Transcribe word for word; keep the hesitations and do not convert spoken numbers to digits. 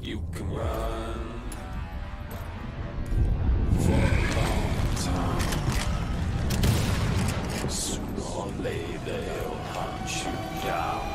You can run for a long time. Sooner or later they'll hunt you down.